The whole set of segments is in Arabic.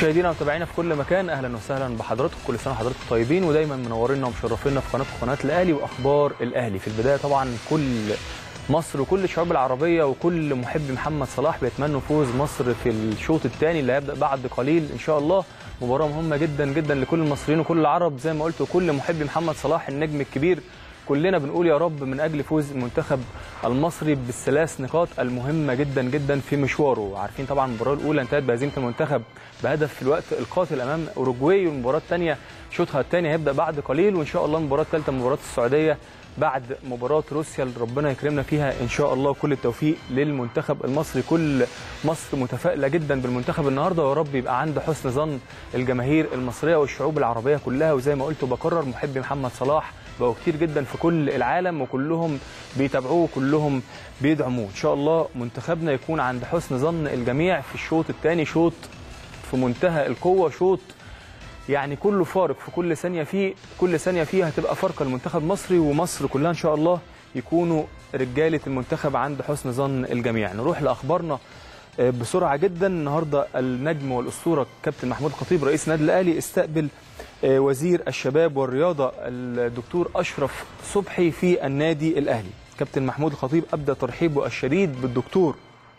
مشاهدينا ومتابعينا في كل مكان، اهلا وسهلا بحضراتكم. كل سنه وحضراتكم طيبين ودايما منورينا ومشرفينا في قناه الاهلي واخبار الاهلي. في البدايه طبعا كل مصر وكل الشعوب العربيه وكل محبي محمد صلاح بيتمنوا فوز مصر في الشوط الثاني اللي هيبدا بعد قليل ان شاء الله. مباراه مهمه جدا جدا لكل المصريين وكل العرب زي ما قلت، وكل محبي محمد صلاح النجم الكبير. كلنا بنقول يا رب من اجل فوز المنتخب المصري بالثلاث نقاط المهمه جدا جدا في مشواره. عارفين طبعا المباراه الاولى انتهت بهزيمه المنتخب بهدف في الوقت القاتل امام اوروجواي، والمباراه الثانيه شوطها الثاني هيبدا بعد قليل، وان شاء الله المباراه الثالثه مباراه السعوديه بعد مباراه روسيا اللي ربنا يكرمنا فيها ان شاء الله. كل التوفيق للمنتخب المصري، كل مصر متفائله جدا بالمنتخب النهارده، ويا رب يبقى عند حسن ظن الجماهير المصريه والشعوب العربيه كلها. وزي ما قلت وبكرر، محبي محمد صلاح بقوا كتير جدا في كل العالم وكلهم بيتابعوه وكلهم بيدعموه. ان شاء الله منتخبنا يكون عند حسن ظن الجميع في الشوط الثاني، شوط في منتهى القوه، شوط يعني كله فارق في كل ثانيه فيه، كل ثانيه فيه هتبقى فارقه المنتخب المصري، ومصر كلها ان شاء الله يكونوا رجاله المنتخب عند حسن ظن الجميع. نروح لاخبارنا بسرعه جدا. النهارده النجم والاسطوره كابتن محمود الخطيب رئيس النادي الاهلي استقبل وزير الشباب والرياضه الدكتور اشرف صبحي في النادي الاهلي. كابتن محمود الخطيب ابدى ترحيبه الشديد بالدكتور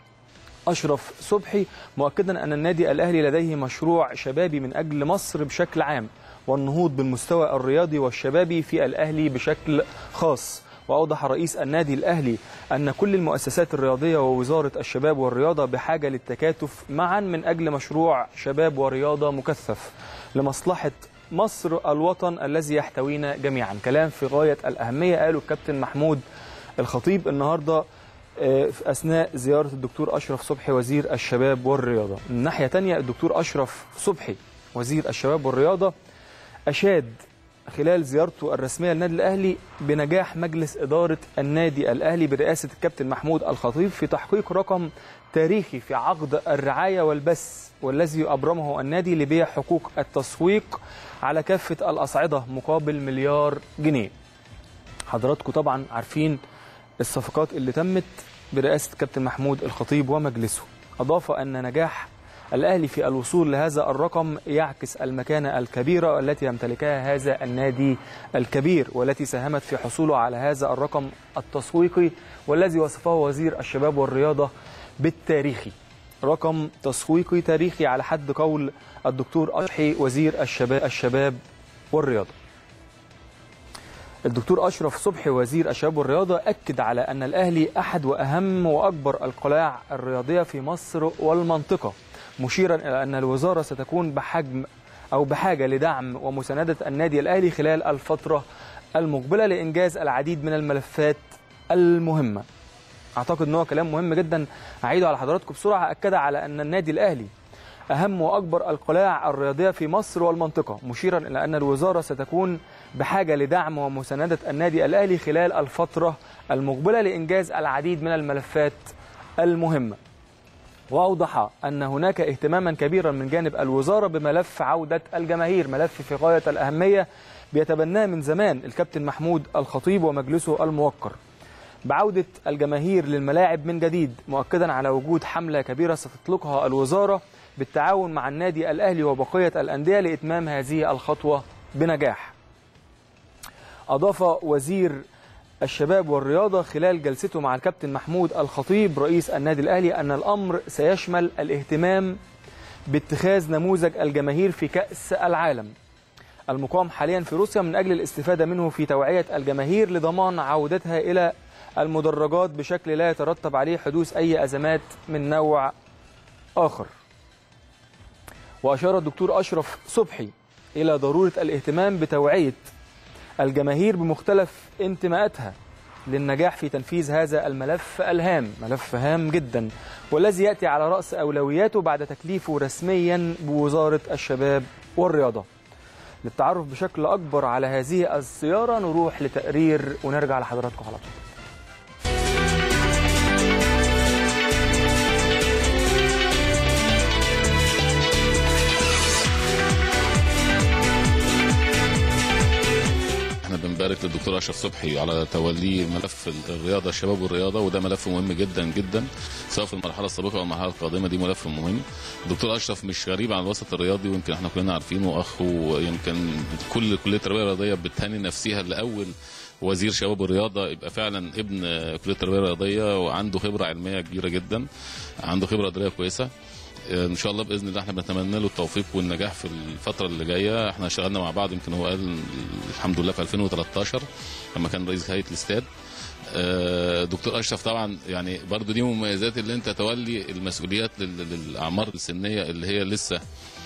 أشرف صبحي، مؤكدا أن النادي الأهلي لديه مشروع شبابي من أجل مصر بشكل عام والنهوض بالمستوى الرياضي والشبابي في الأهلي بشكل خاص. وأوضح رئيس النادي الأهلي أن كل المؤسسات الرياضية ووزارة الشباب والرياضة بحاجة للتكاتف معا من أجل مشروع شباب ورياضة مكثف لمصلحة مصر الوطن الذي يحتوينا جميعا. كلام في غاية الأهمية قاله الكابتن محمود الخطيب النهارده في أثناء زيارة الدكتور أشرف صبحي وزير الشباب والرياضة. من ناحية تانية الدكتور أشرف صبحي وزير الشباب والرياضة أشاد خلال زيارته الرسمية للنادي الأهلي بنجاح مجلس إدارة النادي الأهلي برئاسة الكابتن محمود الخطيب في تحقيق رقم تاريخي في عقد الرعاية والبث، والذي أبرمه النادي لبيع حقوق التسويق على كافة الأصعدة مقابل مليار جنيه. حضراتكم طبعا عارفين الصفقات اللي تمت برئاسة الكابتن محمود الخطيب ومجلسه. أضاف أن نجاح الأهلي في الوصول لهذا الرقم يعكس المكانة الكبيرة التي يمتلكها هذا النادي الكبير، والتي ساهمت في حصوله على هذا الرقم التسويقي، والذي وصفه وزير الشباب والرياضة بالتاريخي. رقم تسويقي تاريخي على حد قول الدكتور أشرف وزير الشباب والرياضة. الدكتور أشرف صبحي وزير الشباب والرياضة أكد على أن الأهلي أحد وأهم وأكبر القلاع الرياضية في مصر والمنطقة، مشيرا إلى أن الوزارة ستكون بحاجة لدعم ومساندة النادي الأهلي خلال الفترة المقبلة لإنجاز العديد من الملفات المهمة. أعتقد أنه كلام مهم جدا أعيده على حضراتكم بسرعة. أكد على أن النادي الأهلي أهم وأكبر القلاع الرياضية في مصر والمنطقة، مشيرا إلى أن الوزارة ستكون بحاجة لدعم ومساندة النادي الأهلي خلال الفترة المقبلة لإنجاز العديد من الملفات المهمة. وأوضح أن هناك اهتماما كبيرا من جانب الوزارة بملف عودة الجماهير، ملف في غاية الأهمية بيتبناه من زمان الكابتن محمود الخطيب ومجلسه الموقر، بعودة الجماهير للملاعب من جديد، مؤكدا على وجود حملة كبيرة ستطلقها الوزارة بالتعاون مع النادي الأهلي وبقية الأندية لإتمام هذه الخطوة بنجاح. أضاف وزير الشباب والرياضة خلال جلسته مع الكابتن محمود الخطيب رئيس النادي الأهلي أن الأمر سيشمل الاهتمام باتخاذ نموذج الجماهير في كأس العالم المقام حاليا في روسيا من أجل الاستفادة منه في توعية الجماهير لضمان عودتها إلى المدرجات بشكل لا يترتب عليه حدوث أي أزمات من نوع آخر. وأشار الدكتور أشرف صبحي إلى ضرورة الاهتمام بتوعية الجماهير بمختلف انتماءاتها للنجاح في تنفيذ هذا الملف الهام، ملف هام جدا، والذي يأتي على رأس أولوياته بعد تكليفه رسميا بوزارة الشباب والرياضة. للتعرف بشكل أكبر على هذه الزيارة نروح لتقرير ونرجع لحضراتكم على طول. بنبارك الدكتور اشرف صبحي على توليه ملف الرياضه الشباب والرياضه، وده ملف مهم جدا جدا سواء في المرحله السابقه او المرحله القادمه. دي ملف مهم. الدكتور اشرف مش غريب عن الوسط الرياضي، ويمكن احنا كلنا عارفينه، اخ، ويمكن كل كليه التربيه الرياضيه بتهني نفسها لاول وزير شباب والرياضه يبقى فعلا ابن كليه التربيه الرياضيه، وعنده خبره علميه كبيره جدا، عنده خبره اداريه كويسه. ان شاء الله باذن الله احنا بنتمنى له التوفيق والنجاح في الفتره اللي جايه. احنا اشتغلنا مع بعض، يمكن هو قال الحمد لله في 2013 لما كان رئيس هيئه الاستاد. دكتور اشرف طبعا يعني برضو دي مميزات اللي انت تولي المسؤوليات للاعمار السنيه اللي هي لسه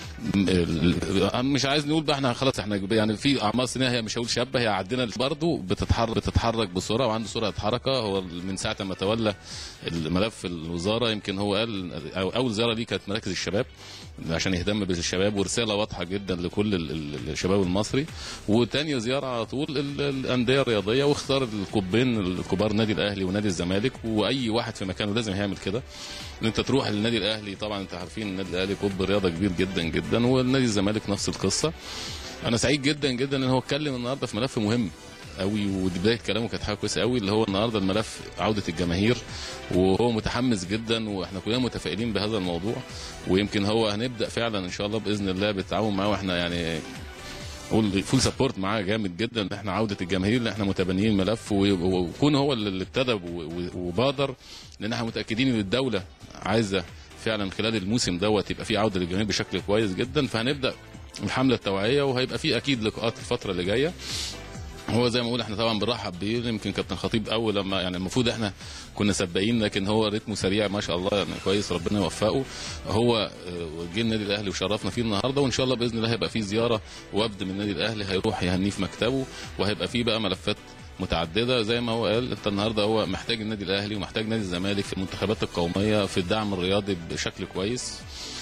مش عايز نقول بقى احنا خلاص، احنا يعني في اعمار سنيه هي مش هقول شابه، هي عندنا برضه بتتحرك بسرعه وعنده سرعه حركه. هو من ساعه ما تولى الملف الوزاره يمكن هو قال اول زياره ليه كانت مراكز الشباب عشان يهتم بالشباب، ورساله واضحه جدا لكل الشباب المصري. وتاني زياره على طول الانديه الرياضيه، واختار القطبين الكبار نادي الاهلي ونادي الزمالك، واي واحد في مكانه لازم يعمل كده. ان انت تروح للنادي الاهلي، طبعا انت عارفين النادي الاهلي قطب رياضه كبير جدا جدا، والنادي الزمالك نفس القصه. انا سعيد جدا جدا ان هو اتكلم النهارده في ملف مهم قوي، ودي بدايه كلامه كانت حاجه كويسه قوي، اللي هو النهارده الملف عوده الجماهير، وهو متحمس جدا واحنا كلنا متفائلين بهذا الموضوع. ويمكن هو هنبدا فعلا ان شاء الله باذن الله بالتعاون معاه، واحنا يعني قول فول سبورت معاه جامد جدا ان احنا عوده الجماهير، اللي احنا متبنيين الملف، ويكون هو اللي ابتدى وبادر، لان احنا متاكدين ان الدوله عايزه فعلا خلال الموسم دوت يبقى في عوده للجماهير بشكل كويس جدا. فهنبدا الحمله التوعيه، وهيبقى في اكيد لقاءات الفتره اللي جايه. هو زي ما اقول احنا طبعا بنرحب بيه، يمكن كابتن خطيب اول لما يعني المفروض احنا كنا سباقين، لكن هو رتمه سريع ما شاء الله يعني كويس، ربنا يوفقه. هو جه النادي الاهلي وشرفنا فيه النهارده، وان شاء الله باذن الله هيبقى فيه زياره وفد من النادي الاهلي هيروح يهنيه في مكتبه، وهيبقى فيه بقى ملفات متعدده زي ما هو قال. انت النهارده هو محتاج النادي الاهلي ومحتاج نادي الزمالك في المنتخبات القوميه في الدعم الرياضي بشكل كويس.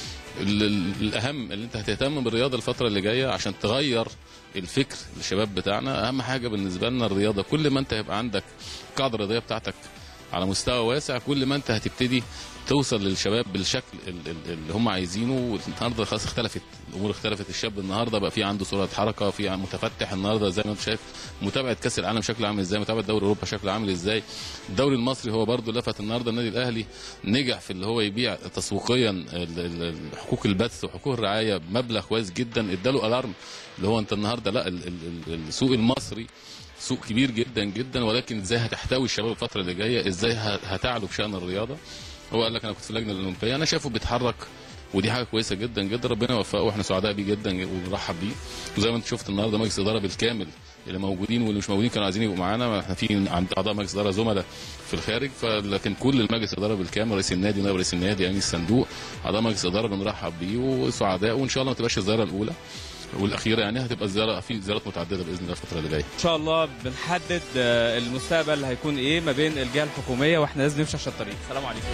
الاهم اللي انت هتهتم بالرياضه الفتره اللي جايه عشان تغير الفكر للشباب بتاعنا. اهم حاجه بالنسبه لنا الرياضه، كل ما انت هيبقى عندك القاعده الرياضيه بتاعتك على مستوى واسع، كل ما انت هتبتدي توصل للشباب بالشكل اللي هم عايزينه. النهارده خلاص اختلفت الامور، اختلفت. الشاب النهارده بقى في عنده سرعه حركه، في متفتح النهارده زي ما انت شايف، متابعه كاس العالم شكله عامل ازاي، متابعه دوري اوروبا شكله عامل ازاي. الدوري المصري هو برده لفت النهارده النادي الاهلي نجح في اللي هو يبيع تسويقيا حقوق البث وحقوق الرعايه بمبلغ كويس جدا، اداله الارم اللي هو انت النهارده لا السوق المصري سوق كبير جدا جدا، ولكن ازاي هتحتوي الشباب الفتره اللي جايه، ازاي هتعلو بشان الرياضه. هو قال لك انا كنت في اللجنه الاولمبيه، انا شايفه بيتحرك، ودي حاجه كويسه جدا جدا، ربنا يوفقه واحنا سعداء بيه جدا ونرحب بيه. وزي ما انت شفت النهارده مجلس الاداره بالكامل، اللي موجودين واللي مش موجودين كانوا عايزين يبقوا معانا، احنا في عند اعضاء مجلس الاداره زملاء في الخارج، لكن كل المجلس الاداره بالكامل، رئيس النادي ونائب رئيس النادي امين الصندوق، اعضاء مجلس الاداره بنرحب بيه وسعداء. وان شاء الله ما تبقاش الزياره الاولى والاخيره، يعني هتبقى الزياره في زيارات متعدده باذن الله الفتره اللي جايه. ان شاء الله بنحدد المستقبل هيكون ايه ما بين الجهه الحكوميه، واحنا لازم نمشي عشان الطريق. السلام عليكم.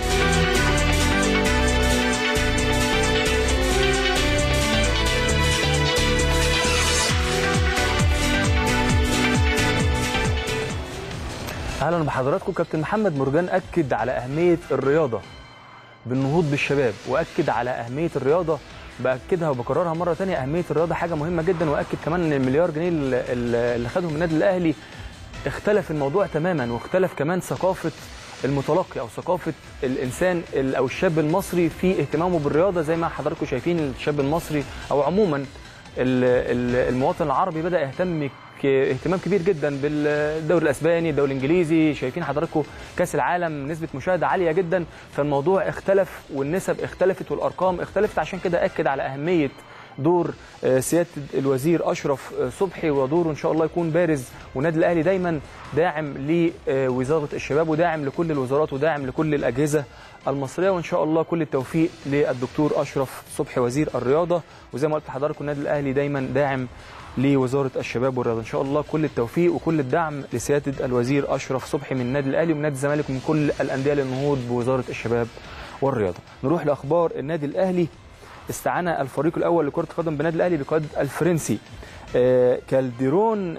اهلا بحضراتكم. كابتن محمد مرجان اكد على اهميه الرياضه بالنهوض بالشباب، واكد على اهميه الرياضه، باكدها وبكررها مره ثانيه، اهميه الرياضه حاجه مهمه جدا. واكد كمان ان المليار جنيه اللي خدهم النادي الاهلي اختلف الموضوع تماما، واختلف كمان ثقافه المتلقي او ثقافه الانسان او الشاب المصري في اهتمامه بالرياضه. زي ما حضراتكم شايفين الشاب المصري او عموما المواطن العربي بدا يهتم اهتمام كبير جدا بالدوري الاسباني، الدوري الانجليزي، شايفين حضراتكم كاس العالم نسبه مشاهده عاليه جدا. فالموضوع اختلف والنسب اختلفت والارقام اختلفت، عشان كده اكد على اهميه دور سياده الوزير اشرف صبحي، ودوره ان شاء الله يكون بارز. والنادي الاهلي دايما داعم لوزاره الشباب، وداعم لكل الوزارات، وداعم لكل الاجهزه المصريه. وان شاء الله كل التوفيق للدكتور اشرف صبحي وزير الرياضه. وزي ما قلت لحضراتكم النادي الاهلي دايما داعم لوزاره الشباب والرياضه. ان شاء الله كل التوفيق وكل الدعم لسياده الوزير اشرف صبحي من النادي الاهلي ومن نادي الزمالك ومن كل الانديه للنهوض بوزاره الشباب والرياضه. نروح لاخبار النادي الاهلي. استعان الفريق الاول لكره القدم بالنادي الاهلي بقياده الفرنسي كالديرون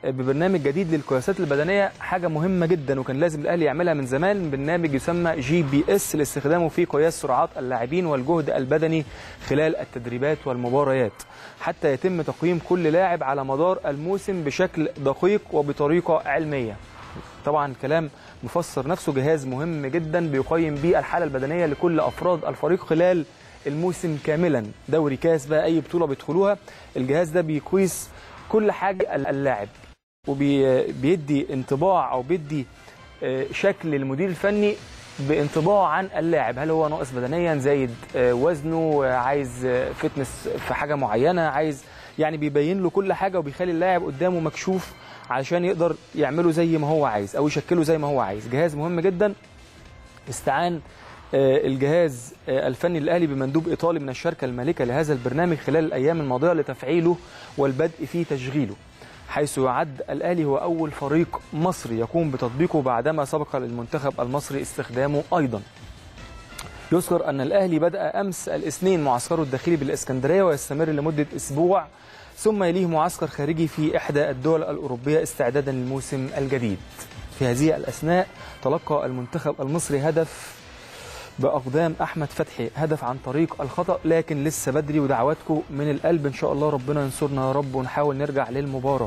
ببرنامج جديد للقياسات البدنيه، حاجه مهمه جدا وكان لازم الاهلي يعملها من زمان، برنامج يسمى GPS لاستخدامه في قياس سرعات اللاعبين والجهد البدني خلال التدريبات والمباريات، حتى يتم تقييم كل لاعب على مدار الموسم بشكل دقيق وبطريقه علميه. طبعا كلام مفسر نفسه، جهاز مهم جدا بيقيم بيه الحاله البدنيه لكل افراد الفريق خلال الموسم كاملا، دوري كاس بقى اي بطوله بيدخلوها، الجهاز ده بيقيس كل حاجه اللاعب وبيدي انطباع او بيدي شكل للمدير الفني بانطباع عن اللاعب، هل هو ناقص بدنيا، زايد وزنه، عايز فتنس في حاجه معينه، عايز يعني بيبين له كل حاجه وبيخلي اللاعب قدامه مكشوف علشان يقدر يعمله زي ما هو عايز او يشكله زي ما هو عايز. جهاز مهم جدا. استعان الجهاز الفني للأهلي بمندوب إيطالي من الشركة المالكة لهذا البرنامج خلال الأيام الماضية لتفعيله والبدء في تشغيله، حيث يعد الأهلي هو أول فريق مصري يقوم بتطبيقه بعدما سبق للمنتخب المصري استخدامه أيضا. يذكر أن الأهلي بدأ أمس الاثنين معسكره الداخلي بالإسكندرية ويستمر لمدة أسبوع، ثم يليه معسكر خارجي في إحدى الدول الأوروبية استعدادا للموسم الجديد. في هذه الأثناء تلقى المنتخب المصري هدف بأقدام أحمد فتحي، هدف عن طريق الخطأ، لكن لسه بدري ودعواتكم من القلب إن شاء الله، ربنا ينصرنا يا رب ونحاول نرجع للمباراة.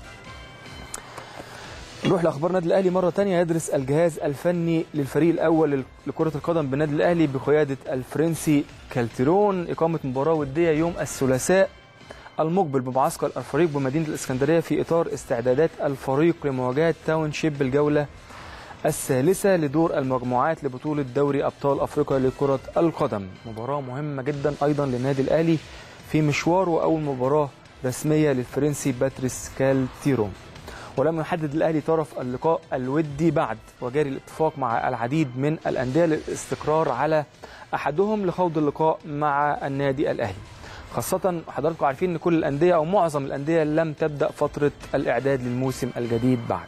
نروح لأخبار نادي الأهلي مرة تانية. يدرس الجهاز الفني للفريق الأول لكرة القدم بالنادي الأهلي بقيادة الفرنسي كالتيرون إقامة مباراة ودية يوم الثلاثاء المقبل بمعسكر الفريق بمدينة الإسكندرية في إطار استعدادات الفريق لمواجهة تاون شيب الجولة الثالثة لدور المجموعات لبطولة دوري أبطال أفريقيا لكرة القدم. مباراة مهمة جدا أيضا للنادي الأهلي في مشواره أول مباراة رسمية للفرنسي باتريس كالتيرون. ولم يحدد الأهلي طرف اللقاء الودي بعد، وجاري الاتفاق مع العديد من الأندية للاستقرار على أحدهم لخوض اللقاء مع النادي الأهلي، خاصة حضراتكم عارفين أن كل الأندية أو معظم الأندية لم تبدأ فترة الإعداد للموسم الجديد بعد.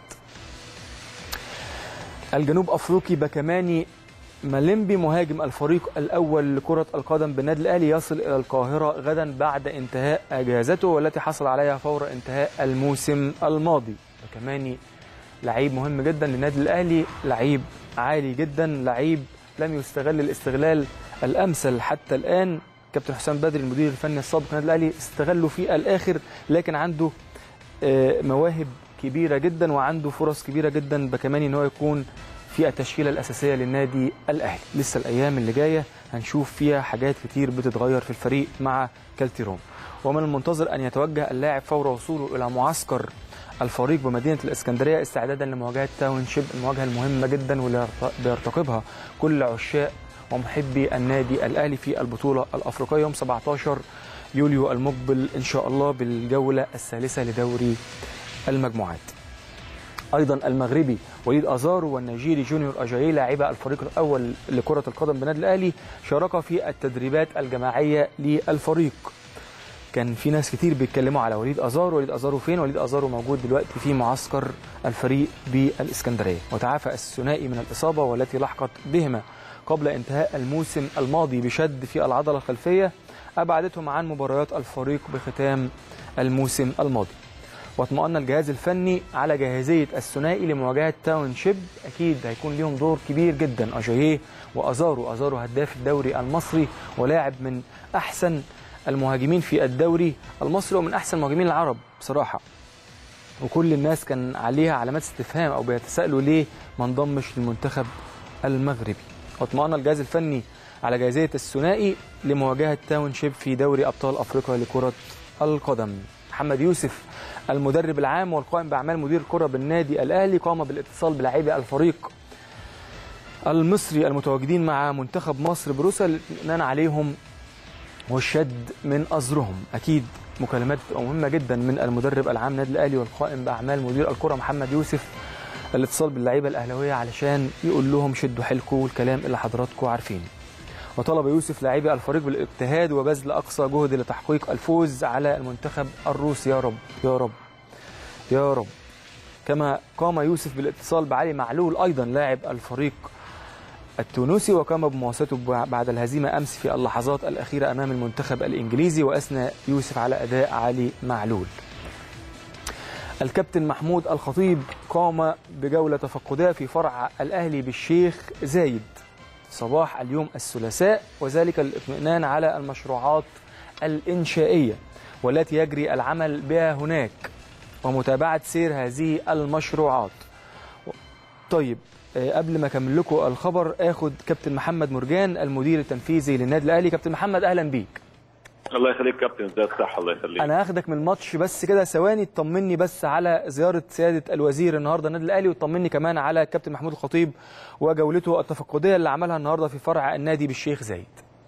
الجنوب أفريقي بكماني ماليمبي مهاجم الفريق الأول لكرة القدم بالنادي الأهلي يصل إلى القاهرة غدا بعد انتهاء أجازته والتي حصل عليها فور انتهاء الموسم الماضي. بكماني لعيب مهم جدا للنادي الأهلي، لعيب عالي جدا، لعيب لم يستغل الاستغلال الأمثل حتى الآن. كابتن حسام بدري المدير الفني السابق للنادي الأهلي استغله في الآخر، لكن عنده مواهب كبيرة جدا وعنده فرص كبيرة جدا بكماني ان هو يكون في التشكيلة الأساسية للنادي الأهلي. لسه الأيام اللي جاية هنشوف فيها حاجات كتير بتتغير في الفريق مع كالتيرون. ومن المنتظر أن يتوجه اللاعب فور وصوله إلى معسكر الفريق بمدينة الإسكندرية استعدادا لمواجهة تاون شيب، المواجهة المهمة جدا واللي بيرتقبها كل عشاق ومحبي النادي الأهلي في البطولة الأفريقية يوم 17 يوليو المقبل إن شاء الله بالجولة الثالثة لدوري المجموعات. ايضا المغربي وليد ازارو والنيجيري جونيور اجاييه لاعبا الفريق الاول لكره القدم بالنادي الاهلي شاركا في التدريبات الجماعيه للفريق. كان في ناس كتير بيتكلموا على وليد ازارو فين؟ وليد ازارو موجود دلوقتي في معسكر الفريق بالاسكندريه، وتعافى الثنائي من الاصابه والتي لحقت بهما قبل انتهاء الموسم الماضي بشد في العضله الخلفيه ابعدتهم عن مباريات الفريق بختام الموسم الماضي. واطمأن الجهاز الفني على جاهزية الثنائي لمواجهة تاون شيب، أكيد هيكون ليهم دور كبير جدا أجاييه وأزارو هداف الدوري المصري ولاعب من أحسن المهاجمين في الدوري المصري ومن أحسن المهاجمين العرب بصراحة، وكل الناس كان عليها علامات استفهام أو بيتساءلوا ليه ما انضمش للمنتخب المغربي. واطمأن الجهاز الفني على جاهزية الثنائي لمواجهة تاون شيب في دوري أبطال أفريقيا لكرة القدم. محمد يوسف المدرب العام والقائم بأعمال مدير الكرة بالنادي الأهلي قام بالاتصال بلاعبي الفريق المصري المتواجدين مع منتخب مصر بروسيا للاطمئنان عليهم والشد من أزرهم. أكيد مكالمات مهمة جدا من المدرب العام النادي الأهلي والقائم بأعمال مدير الكرة محمد يوسف، الاتصال باللاعيبة الأهلاوية علشان يقول لهم شدوا حيلكم والكلام اللي حضراتكم عارفينه. وطلب يوسف لاعبي الفريق بالاجتهاد وبذل أقصى جهد لتحقيق الفوز على المنتخب الروسي. يا رب يا رب يا رب. كما قام يوسف بالاتصال بعلي معلول أيضا لاعب الفريق التونسي، وقام بمواصلته بعد الهزيمة أمس في اللحظات الأخيرة أمام المنتخب الإنجليزي، وأثنى يوسف على أداء علي معلول. الكابتن محمود الخطيب قام بجولة تفقدية في فرع الأهلي بالشيخ زايد صباح اليوم الثلاثاء، وذلك للاطمئنان على المشروعات الإنشائية والتي يجري العمل بها هناك ومتابعة سير هذه المشروعات. طيب قبل ما أكمل لكم الخبر آخد كابتن محمد مرجان المدير التنفيذي للنادي الأهلي. كابتن محمد أهلا بيك. الله يخليك كابتن، ازيك؟ صح، الله يخليك. انا هاخدك من الماتش بس كده ثواني تطمني بس على زياره سياده الوزير النهارده النادي الاهلي، وتطمني كمان على كابتن محمود الخطيب وجولته التفقديه اللي عملها النهارده في فرع النادي بالشيخ زايد.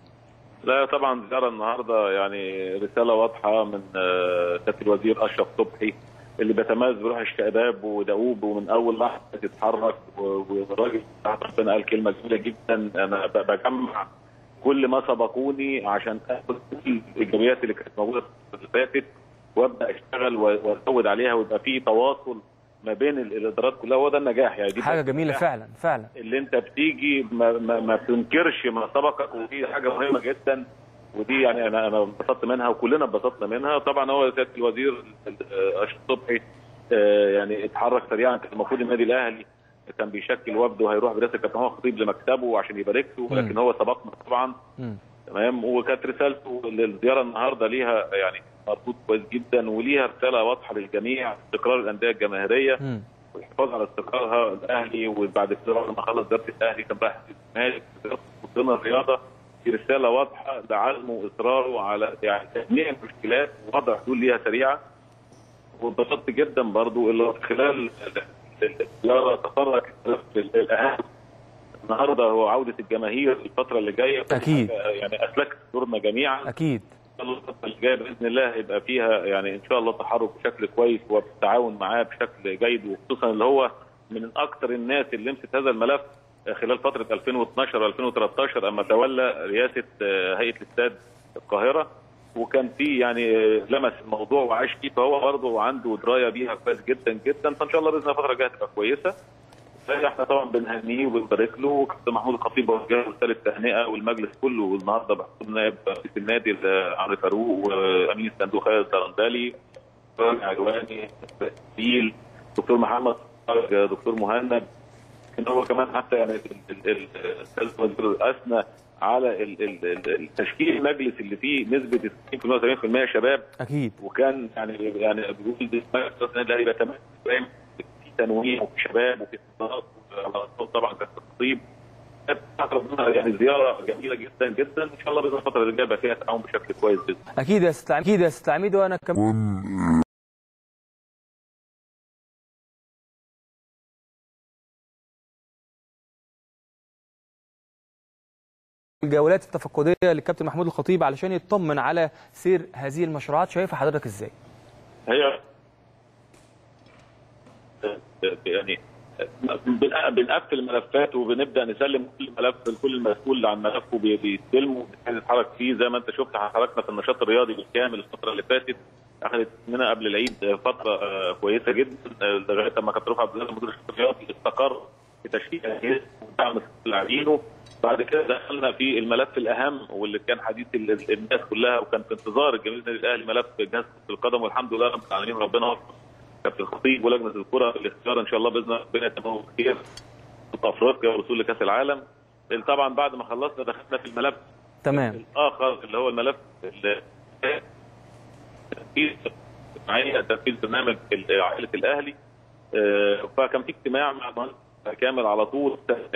لا طبعا زياره النهارده يعني رساله واضحه من سياده الوزير اشرف صبحي اللي بيتميز بروح الشباب ودؤوب ومن اول لحظه يتحرك، والراجل ربنا قال كلمه جميله جدا، انا بجمع كل ما سبقوني عشان اخد كل الايجابيات اللي كانت موجوده اللي فاتت وابدا اشتغل وازود عليها ويبقى في تواصل ما بين الادارات كلها، وهو ده النجاح. يعني دي حاجه جميله فعلا فعلا، اللي انت بتيجي ما بتنكرش ما سبقك، ودي حاجه مهمه جدا، ودي يعني انا انبسطت منها وكلنا انبسطنا منها. طبعا هو سياده الوزير اشرف صبحي يعني اتحرك سريعا، كان المفروض النادي الاهلي كان بيشكل وفد وهيروح برئاسه الكابتن محمود الخطيب لمكتبه عشان يبارك له، لكن هو سبقنا طبعا. تمام، وكانت رسالته للزياره النهارده ليها يعني مربوط كويس جدا، وليها رساله واضحه للجميع: استقرار الانديه الجماهيريه والحفاظ على استقرارها. الاهلي وبعد كده بعد ما خلص زياره الاهلي كان رايح الزمالك ضمن الرياضه، في رساله واضحه لعزمه واصراره على يعني تجميع المشكلات ووضع حلول ليها سريعه. واتبسطت جدا برضو اللي خلال الزياره تطرق الاهم النهارده هو عوده الجماهير الفتره اللي جايه. اكيد يعني اسلكت دورنا جميعا. اكيد الفتره اللي جايه باذن الله هيبقى فيها يعني ان شاء الله تحرك بشكل كويس وبالتعاون معاه بشكل جيد، وخصوصا اللي هو من اكثر الناس اللي لمست هذا الملف خلال فتره 2012 و2013 اما تولى رئاسه هيئه الاستاد القاهره، وكان في يعني لمس الموضوع وعاش فيه، فهو برضه عنده درايه بيها كويس جدا جدا. فان شاء الله باذن الله الفتره الجايه تبقى كويسه. احنا طبعا بنهنيه وبنبارك له، وكابتن محمود الخطيب وجه رساله تهنئه والمجلس كله، والنهارده بحضور نائب رئيس النادي عمرو فاروق وامين الصندوق خالد الدرندلي، عجواني، تسجيل، دكتور محمد، دكتور مهند، ان هو كمان حتى يعني الوزير اثنى على التشكيل المجلس اللي فيه نسبه 60% و70% شباب. اكيد، وكان يعني بيقول مجلس النادي الاهلي بيتميز في تنويع وفي شباب وفي اتصالات طبعا كخطيب. يعني زياره جميله جدا جدا، ان شاء الله باذن الفتره اللي جايه فيها تعاون بشكل كويس جدا. اكيد يا استاذ اكيد يا استاذ عميد. وانا كمان الجولات التفقديه للكابتن محمود الخطيب علشان يطمن على سير هذه المشروعات، شايفها حضرتك ازاي؟ هي يعني بنقفل الملفات وبنبدا نسلم كل ملف لكل مسؤول عن ملفه بيستلمه بنتحرك فيه. زي ما انت شفت حركنا في النشاط الرياضي بالكامل الفتره اللي فاتت، اخذت مننا قبل العيد فتره كويسه جدا لغايه ما كانت رفعت مدير النشاط الرياضي استقر في تشكيل اجهزه ودعم لاعبينه. بعد كده دخلنا في الملف الاهم واللي كان حديث الناس كلها وكان في انتظار الجماهير النادي الاهلي، ملف جهاز كره القدم، والحمد لله رب العالمين ربنا وفق كابتن الخطيب ولجنه الكره في الاختيار ان شاء الله باذن الله ربنا يتمم بخير في افريقيا والوصول لكاس العالم. طبعا بعد ما خلصنا دخلنا في الملف تمام الاخر اللي هو الملف تنفيذ برنامج عائله الاهلي. فكان في اجتماع مع مهندس كامل على طول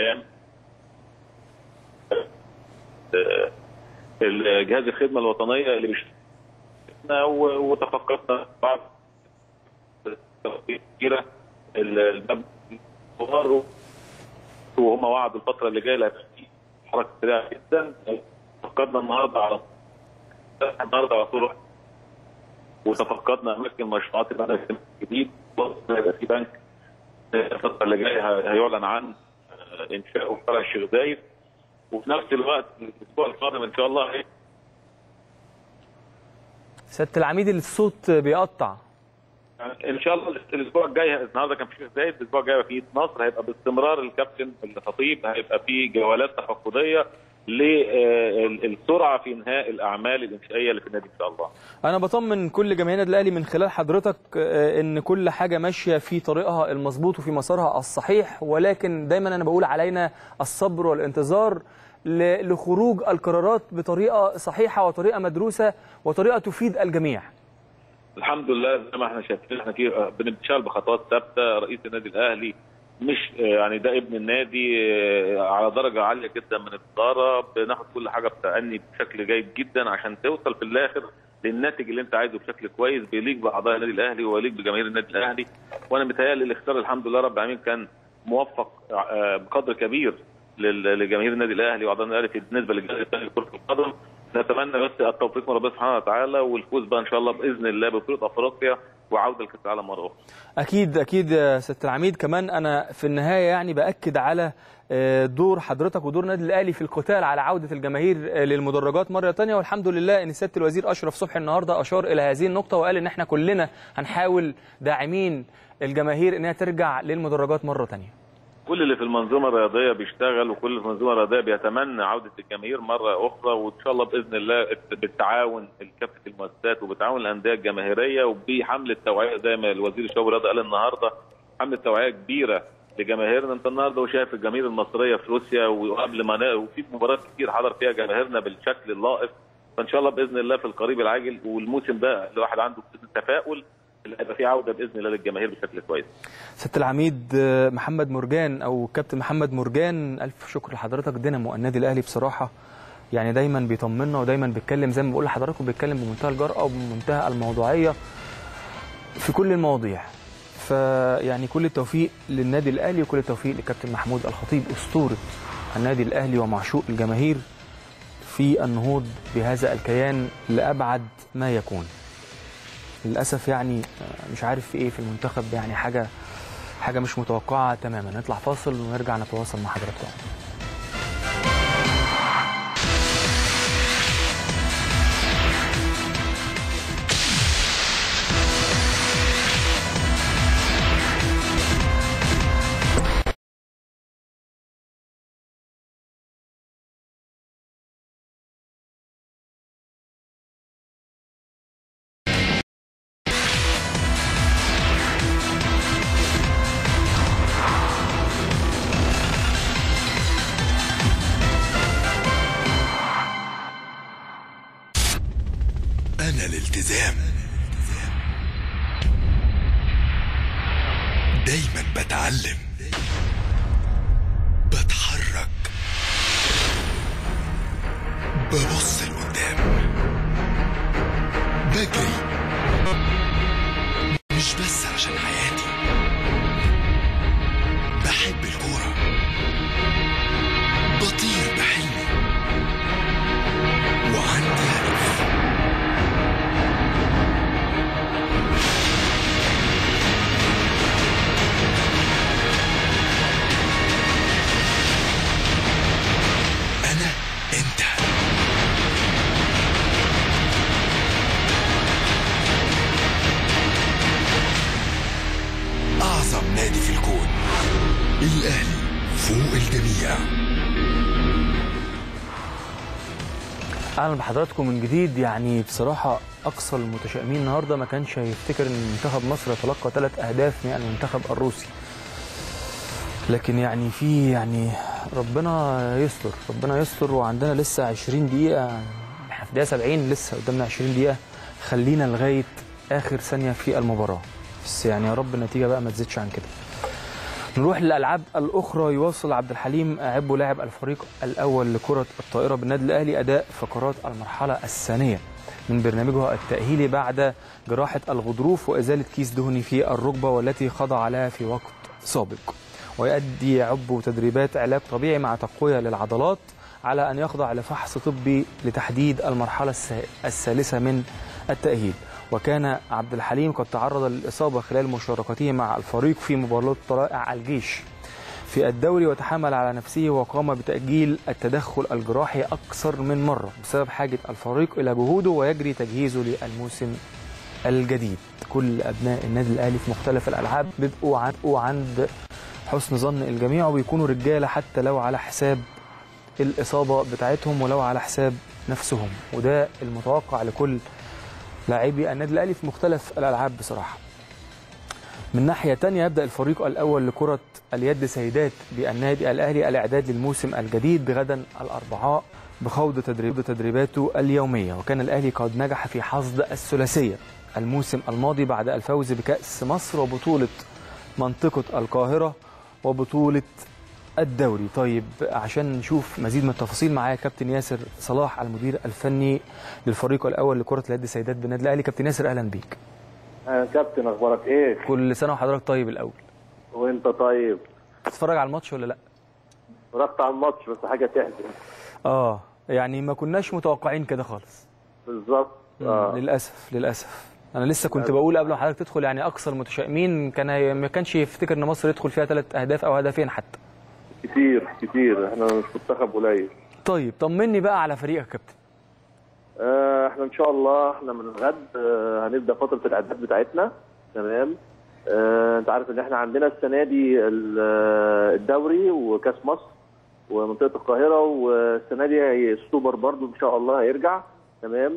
جهاز الخدمه الوطنيه اللي بيشتغلنا، وتفقدنا بعض كتيره الباب وهم وعدوا الفتره اللي جايه هتبقى حركه سريعه جدا. تفقدنا النهارده على طول، وتفقدنا اماكن مشروعات البنك الجديد في بنك الفتره اللي جايه هيعلن عن انشاء فرع الشيخ زايد. وفي نفس الوقت الاسبوع القادم ان شاء الله سياده العميد الصوت بيقطع. ان شاء الله الاسبوع الجاي، النهارده كان في الشيخ زايد، الاسبوع الجاي في نصر هيبقى باستمرار الكابتن الخطيب، هيبقى في جولات تفقديه للسرعه في انهاء الاعمال الانشائيه اللي في النادي ان شاء الله. انا بطمن كل جماهير النادي الاهلي من خلال حضرتك ان كل حاجه ماشيه في طريقها المظبوط وفي مسارها الصحيح، ولكن دايما انا بقول علينا الصبر والانتظار لخروج القرارات بطريقه صحيحه وطريقه مدروسه وطريقه تفيد الجميع. الحمد لله زي ما احنا شايفين احنا بنشتغل بخطوات ثابته. رئيس النادي الاهلي مش يعني ده ابن النادي على درجه عاليه جدا من الاداره، بناخد كل حاجه بتأني بشكل جيد جدا عشان توصل في الاخر للناتج اللي انت عايزه بشكل كويس بيليق باعضاء النادي الاهلي ويليق بجماهير النادي الاهلي. وانا متهيألي الاختيار الحمد لله رب العالمين كان موفق بقدر كبير لجماهير النادي الاهلي واعضاء النادي الاهلي بالنسبه للجهاز الثاني لكره القدم. نتمنى بس التوفيق من ربنا سبحانه وتعالى والفوز بقى ان شاء الله باذن الله ببطوله افريقيا وعوده لكاس العالم مره اخرى. اكيد يا سياده العميد. كمان انا في النهايه يعني باكد على دور حضرتك ودور النادي الاهلي في القتال على عوده الجماهير للمدرجات مره ثانيه، والحمد لله ان سياده الوزير اشرف صبحي النهارده اشار الى هذه النقطه وقال ان احنا كلنا هنحاول داعمين الجماهير انها ترجع للمدرجات مره ثانيه. كل اللي في المنظومه الرياضيه بيشتغل وكل اللي في المنظومه الرياضيه بيتمنى عوده الجماهير مره اخرى، وان شاء الله باذن الله بالتعاون كافه المؤسسات وبتعاون الانديه الجماهيريه وبحمله توعيه زي ما الوزير الشباب والرياضه قال النهارده، حمله توعيه كبيره لجماهيرنا. انت النهارده وشايف الجماهير المصريه في روسيا وقبل ما وفي مباريات كتير حضر فيها جماهيرنا بالشكل اللائق، فان شاء الله باذن الله في القريب العاجل والموسم ده الواحد عنده تفاؤل اللي هيبقى فيه عوده باذن الله للجماهير بشكل كويس. سياده العميد محمد مرجان او كابتن محمد مرجان، الف شكر لحضرتك. دينامو النادي الاهلي بصراحه يعني دايما بيطمنا ودايما بيتكلم زي ما بقول لحضراتكم، بيتكلم بمنتهى الجرأه وبمنتهى الموضوعيه في كل المواضيع. فيعني كل التوفيق للنادي الاهلي وكل التوفيق لكابتن محمود الخطيب اسطوره النادي الاهلي ومعشوق الجماهير في النهوض بهذا الكيان لابعد ما يكون. للاسف يعني مش عارف في ايه في المنتخب، يعني حاجه مش متوقعه تماما. نطلع فاصل ونرجع نتواصل مع حضراتكم. أنا الالتزام دايما بتعلم، بتحرك، ببص لقدام، بجري مش بس عشان حياتي، بحب الكورة، بطير بحلمي وعندي هدف. نادي في الكون، الأهلي فوق الجميع. اهلا بحضراتكم من جديد. يعني بصراحه اقصى المتشائمين النهارده ما كانش هيفتكر ان منتخب مصر يتلقى 3 أهداف من المنتخب الروسي، لكن يعني ربنا يستر وعندنا لسه 20 دقيقه، احنا في دقيقه 70 لسه قدامنا 20 دقيقه، خلينا لغايه اخر ثانيه في المباراه، بس يعني يا رب النتيجه بقى ما تزيدش عن كده. نروح للالعاب الاخرى. يواصل عبد الحليم عبو لاعب الفريق الاول لكره الطائره بالنادي الاهلي اداء فقرات المرحله الثانيه من برنامجها التاهيلي بعد جراحه الغضروف وازاله كيس دهني في الركبه والتي خضع لها في وقت سابق. ويؤدي عبو تدريبات علاج طبيعي مع تقويه للعضلات على ان يخضع لفحص طبي لتحديد المرحله الثالثه من التاهيل. وكان عبد الحليم قد تعرض للإصابة خلال مشاركته مع الفريق في مباراة طلائع الجيش في الدوري، وتحمل على نفسه وقام بتأجيل التدخل الجراحي أكثر من مرة بسبب حاجة الفريق إلى جهوده ويجري تجهيزه للموسم الجديد. كل أبناء النادي الأهلي في مختلف الألعاب بيبقوا عند حسن ظن الجميع وبيكونوا رجالة حتى لو على حساب الاصابه بتاعتهم ولو على حساب نفسهم، وده المتوقع لكل لاعبي النادي الاهلي في مختلف الالعاب بصراحه. من ناحيه ثانيه يبدا الفريق الاول لكره اليد سيدات بالنادي الاهلي الاعداد للموسم الجديد غدا الاربعاء بخوض تدريباته اليوميه، وكان الاهلي قد نجح في حصد الثلاثيه الموسم الماضي بعد الفوز بكأس مصر وبطوله منطقه القاهره وبطوله الدوري. طيب عشان نشوف مزيد من التفاصيل معايا كابتن ياسر صلاح المدير الفني للفريق الاول لكره اليد سيدات بالنادي الاهلي. كابتن ياسر اهلا بيك. كابتن اخبارك ايه؟ كل سنه وحضرتك طيب الاول. وانت طيب. تتفرج على الماتش ولا لا؟ اتفرجت على الماتش بس حاجه تحزن. يعني ما كناش متوقعين كده خالص. بالظبط. للاسف انا لسه كنت بقول قبل ما حضرتك تدخل يعني اقصى المتشائمين ما كانش يفتكر ان مصر يدخل فيها 3 أهداف او هدفين حتى. كتير احنا مش منتخب قليل. طيب طمني بقى على فريقك يا كابتن. احنا ان شاء الله احنا من الغد هنبدا فتره الاعداد بتاعتنا. تمام. انت عارف ان احنا عندنا السنه دي الدوري وكاس مصر ومنطقه القاهره، والسنه دي السوبر برضو ان شاء الله هيرجع. تمام.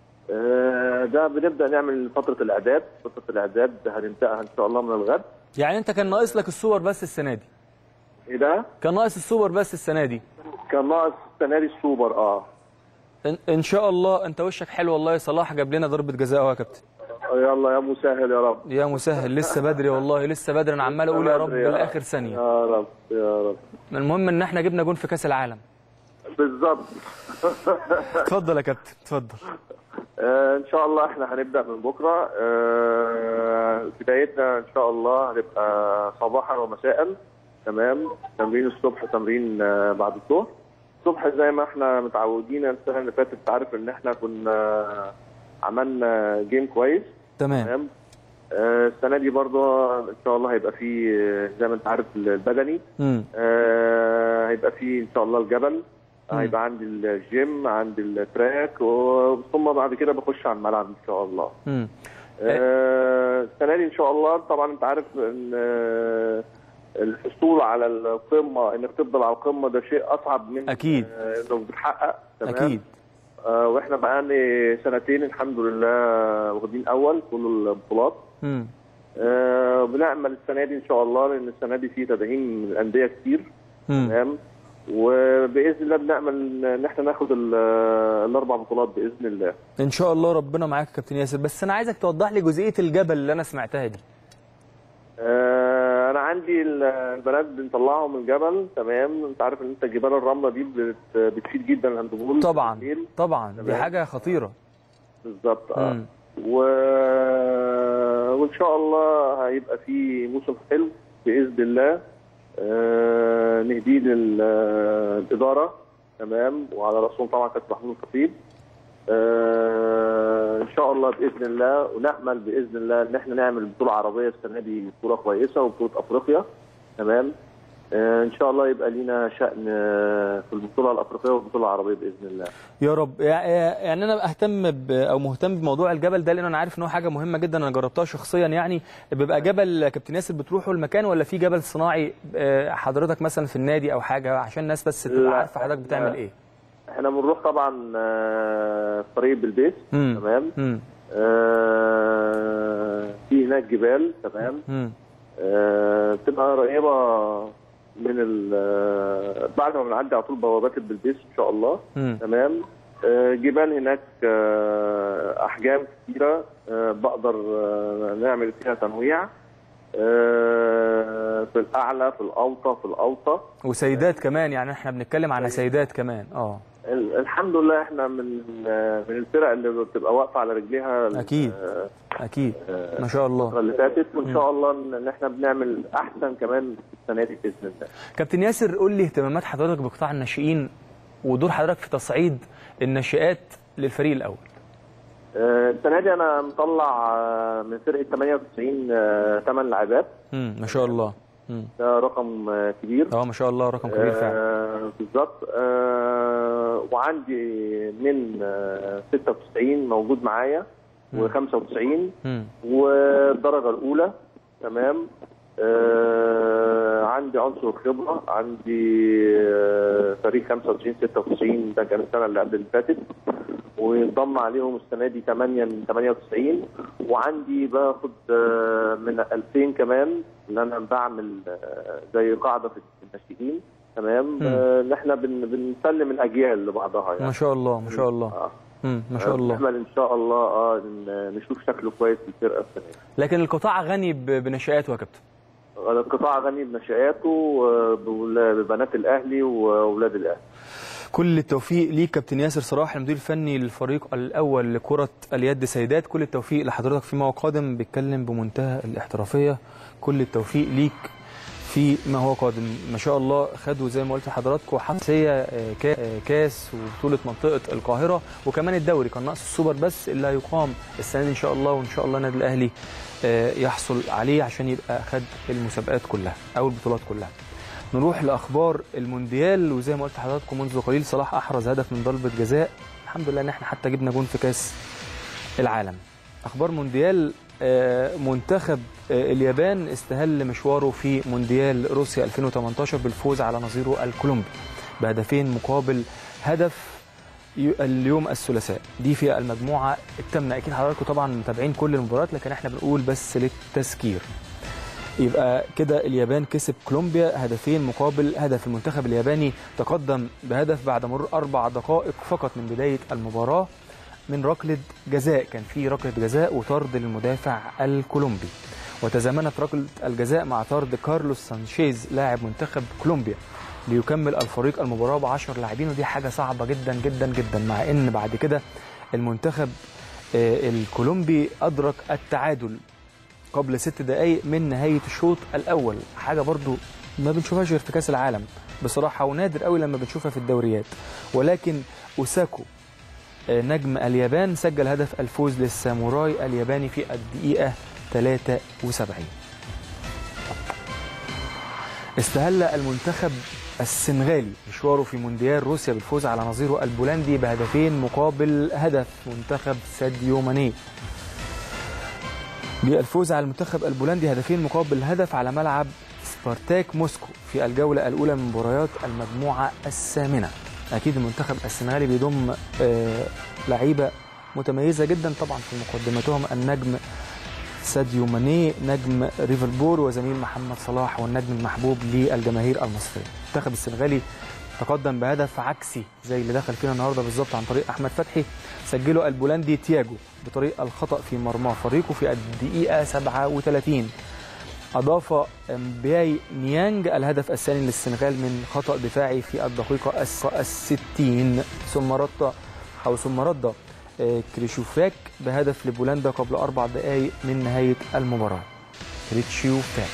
ده بنبدا نعمل فتره الاعداد هنبداها ان شاء الله من الغد. يعني انت كان ناقص لك السوبر بس السنه دي؟ ايه ده؟ كان ناقص السوبر بس السنه دي؟ كان ناقص السنه دي السوبر. ان شاء الله. انت وشك حلو والله يا صلاح، جاب لنا ضربه جزاء اهو يا كابتن. يلا يا مسهل يا رب. يا مسهل، لسه بدري والله، لسه بدري. انا عمال اقول يا رب لاخر ثانيه. يا رب يا رب. المهم ان احنا جبنا جون في كاس العالم. بالظبط. اتفضل يا كابتن اتفضل. ان شاء الله احنا هنبدا من بكره. بدايتنا ان شاء الله هتبقى صباحا ومساء. تمام. تمرين الصبح تمرين بعد الظهر. الصبح زي ما احنا متعودين. السنه اللي فاتت عارف ان احنا كنا عملنا جيم كويس. تمام. السنه دي برضه ان شاء الله هيبقى في زي ما انت عارف البدني. هيبقى في ان شاء الله الجبل. هيبقى عندي الجيم، عندي التراك، ثم بعد كده بخش على الملعب ان شاء الله. السنه دي ان شاء الله طبعا انت عارف ان الحصول على القمه، انك تفضل على القمه ده شيء اصعب من اكيد انه بتحقق. تمام. اكيد. واحنا بقالنا سنتين الحمد لله واخدين اول كل البطولات. بنأمل السنه دي ان شاء الله، لان السنه دي في تدعيم من الانديه كتير. تمام. وباذن الله بنأمل ان احنا ناخد الاربع بطولات باذن الله. ان شاء الله ربنا معاك يا كابتن ياسر. بس انا عايزك توضح لي جزئيه الجبل اللي انا سمعتها دي. انا عندي البنات بنطلعهم من الجبل. تمام. انت عارف ان انت جبال الرمله دي بتفيد جدا الهاندبول. طبعا دي حاجه خطيره. بالظبط. وان شاء الله هيبقى في موسم حلو باذن الله. نهديه للاداره. تمام. وعلى راسهم طبعا كابتن محمود الخطيب. ان شاء الله باذن الله، ونامل باذن الله ان احنا نعمل بطوله عربيه السنه دي، بطوله كويسه وبطوله افريقيا. تمام. ان شاء الله يبقى لينا شأن في البطوله الافريقيه والبطوله العربيه باذن الله. يا رب. يعني انا اهتم او مهتم بموضوع الجبل ده، لان انا عارف ان هو حاجه مهمه جدا. انا جربتها شخصيا. يعني بيبقى جبل كابتن ياسر بتروحوا المكان، ولا في جبل صناعي حضرتك مثلا في النادي او حاجه، عشان الناس بس تبقى عارفه حضرتك بتعمل ايه؟ احنا بنروح طبعا طريق بلبيس. تمام. في هناك جبال. تمام. بتبقى قريبه من بعد ما بنعدي على طول بوابات البلبيس ان شاء الله. تمام. جبال هناك احجام كثيره بقدر نعمل فيها تنويع في الاعلى في الاوطى وسيدات كمان. يعني احنا بنتكلم على سيدات كمان. الحمد لله احنا من الفرق اللي بتبقى واقفه على رجليها. اكيد ما شاء الله الفتره اللي فاتت، وان شاء الله ان احنا بنعمل احسن كمان السنه دي باذن الله. كابتن ياسر قول لي اهتمامات حضرتك بقطاع الناشئين ودور حضرتك في تصعيد الناشئات للفريق الاول. السنه دي انا مطلع من فرقه 98 8 لاعبات. ما شاء الله. ده رقم كبير. ما شاء الله رقم كبير فعلا. بالظبط. وعندي من 96 موجود معايا و95 والدرجه الاولى. تمام. عندي عنصر خبره، عندي فريق 95 96 ده كان السنه اللي قبل اللي فاتت، وانضم عليهم السنه دي 8 من 98، وعندي باخد من 2000 كمان اللي انا بعمل زي قاعده في الناشئين. تمام. ان احنا بنسلم الاجيال لبعضها يعني. ما شاء الله ما شاء الله. ما شاء الله. نحمل ان شاء الله نشوف شكله كويس في الفرقه السنه دي. لكن القطاع غني بنشآته يا كابتن. القطاع غني بنشآته ببنات الاهلي واولاد الاهلي. كل التوفيق ليك كابتن ياسر صلاح المدير الفني للفريق الاول لكره اليد سيدات، كل التوفيق لحضرتك فيما هو قادم، بيتكلم بمنتهى الاحترافيه. كل التوفيق ليك في ما هو قادم. ما شاء الله خدوا زي ما قلت لحضراتكم حماسيه كاس وبطوله منطقه القاهره، وكمان الدوري كان ناقص السوبر بس اللي هيقام السنه دي ان شاء الله، وان شاء الله النادي الاهلي يحصل عليه عشان يبقى خد المسابقات كلها او البطولات كلها. نروح لاخبار المونديال، وزي ما قلت لحضراتكم منذ قليل صلاح احرز هدف من ضربه جزاء. الحمد لله ان احنا حتى جبنا جون في كاس العالم. اخبار مونديال، منتخب اليابان استهل مشواره في مونديال روسيا 2018 بالفوز على نظيره الكولومبي بهدفين مقابل هدف اليوم الثلاثاء. دي في المجموعه الثامنه. اكيد حضراتكم طبعا متابعين كل المباريات، لكن احنا بنقول بس للتذكير. يبقى كده اليابان كسب كولومبيا هدفين مقابل هدف. المنتخب الياباني تقدم بهدف بعد مرور 4 دقائق فقط من بدايه المباراه من ركله جزاء. كان في ركله جزاء وطرد للمدافع الكولومبي، وتزامنت ركله الجزاء مع طرد كارلوس سانشيز لاعب منتخب كولومبيا ليكمل الفريق المباراه ب10 لاعبين، ودي حاجه صعبه جدا جدا جدا، مع ان بعد كده المنتخب الكولومبي ادرك التعادل قبل 6 دقائق من نهايه الشوط الاول. حاجه برضو ما بنشوفهاش غير في كاس العالم بصراحه، ونادر قوي لما بنشوفها في الدوريات. ولكن اوساكو نجم اليابان سجل هدف الفوز للساموراي الياباني في الدقيقة 73. استهل المنتخب السنغالي مشواره في مونديال روسيا بالفوز على نظيره البولندي بهدفين مقابل هدف. منتخب ساديو ماني بالفوز على المنتخب البولندي هدفين مقابل هدف على ملعب سبارتاك موسكو في الجولة الأولى من مباريات المجموعة الثامنة. أكيد المنتخب السنغالي بيضم لعيبة متميزة جدا طبعا، في مقدمتهم النجم ساديو ماني نجم ليفربول وزميل محمد صلاح والنجم المحبوب للجماهير المصرية. المنتخب السنغالي تقدم بهدف عكسي زي اللي دخل فينا النهارده بالظبط عن طريق أحمد فتحي، سجله البولندي تياجو بطريق الخطأ في مرمى فريقه في الدقيقة 37. أضاف مبياي نيانج الهدف الثاني للسنغال من خطأ دفاعي في الدقيقة 60. ثم رد كريشوفاك بهدف لبولندا قبل 4 دقائق من نهاية المباراة. كريشوفاك.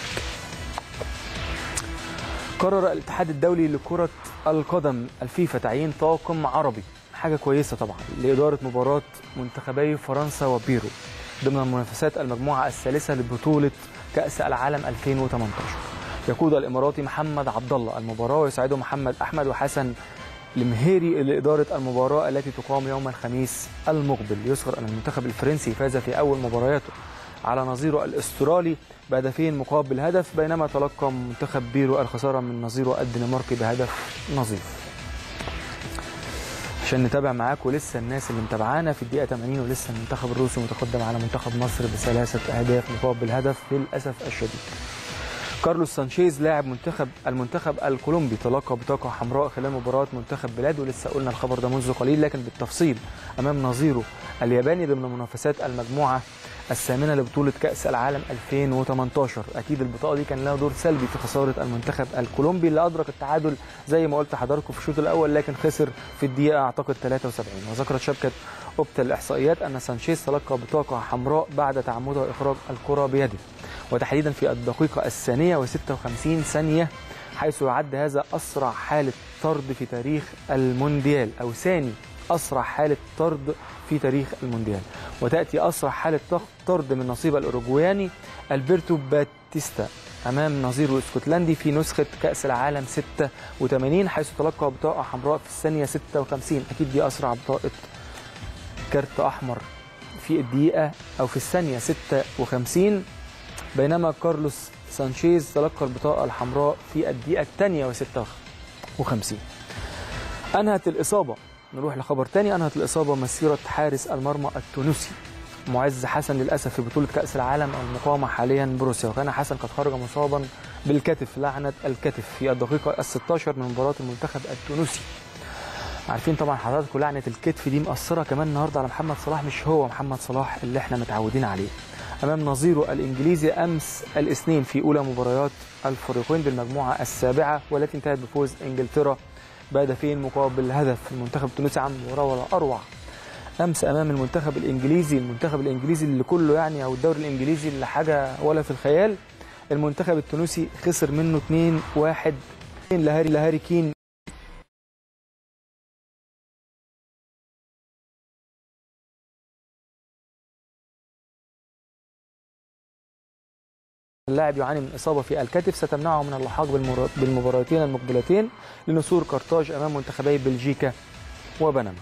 قرر الاتحاد الدولي لكرة القدم الفيفا تعيين طاقم عربي، حاجة كويسة طبعا، لإدارة مباراة منتخبي فرنسا وبيرو ضمن منافسات المجموعة الثالثة لبطولة كأس العالم 2018. يقود الإماراتي محمد عبد الله المباراة، ويساعده محمد أحمد وحسن المهيري لإدارة المباراة التي تقام يوم الخميس المقبل. يذكر أن المنتخب الفرنسي فاز في أول مبارياته على نظيره الأسترالي بهدفين مقابل هدف، بينما تلقى منتخب بيرو الخسارة من نظيره الدنماركي بهدف نظيف. عشان نتابع معاكم لسه الناس اللي متابعانا في الدقيقة 80، ولسه المنتخب الروسي متقدم على منتخب مصر ب3 أهداف مقابل هدف للأسف الشديد. كارلوس سانشيز لاعب المنتخب الكولومبي تلقى بطاقة حمراء خلال مباراة منتخب بلاده، ولسه قلنا الخبر ده منذ قليل لكن بالتفصيل، أمام نظيره الياباني ضمن منافسات المجموعة الثامنة لبطولة كأس العالم 2018. أكيد البطاقة دي كان لها دور سلبي في خسارة المنتخب الكولومبي اللي أدرك التعادل زي ما قلت لحضراتكم في الشوط الأول، لكن خسر في الدقيقة أعتقد 73. وذكرت شبكة أوبتا الإحصائيات أن سانشيز تلقى بطاقة حمراء بعد تعمده إخراج الكرة بيده، وتحديدا في الدقيقة 2:56 حيث يعد هذا أسرع حالة طرد في تاريخ المونديال، أو ثاني أسرع حالة طرد في تاريخ المونديال. وتأتي أسرع حالة طرد من نصيب الأوروغواني ألبرتو باتيستا أمام نظيره الاسكتلندي في نسخة كأس العالم 86 حيث تلقى بطاقة حمراء في الثانية 56. أكيد دي أسرع بطاقة كارت أحمر في الدقيقة أو في الثانية 56. بينما كارلوس سانشيز تلقى البطاقة الحمراء في الدقيقة الثانية و56. أنهت الإصابة، نروح لخبر تاني، أنهت الإصابة مسيرة حارس المرمى التونسي معز حسن للأسف في بطولة كأس العالم المقامة حاليا بروسيا. وكان حسن قد خرج مصابا بالكتف، لعنة الكتف، في الدقيقة ال16 من مباراة المنتخب التونسي. عارفين طبعا حضراتكم لعنة الكتف دي مأثرة كمان النهارده على محمد صلاح، مش هو محمد صلاح اللي احنا متعودين عليه، أمام نظيره الإنجليزي أمس الاثنين في أولى مباريات الفريقين بالمجموعة السابعة، والتي انتهت بفوز إنجلترا بهدفين مقابل هدف. المنتخب التونسي عمل مباراة ولا أروع أمس أمام المنتخب الإنجليزي، المنتخب الإنجليزي اللي كله يعني، أو الدوري الإنجليزي اللي حاجة ولا في الخيال. المنتخب التونسي خسر منه 2-1 لهاري كين. اللاعب يعاني من إصابة في الكتف ستمنعه من اللحاق بالمباراتين المقبلتين لنصور قرطاج أمام منتخبي بلجيكا وبنما.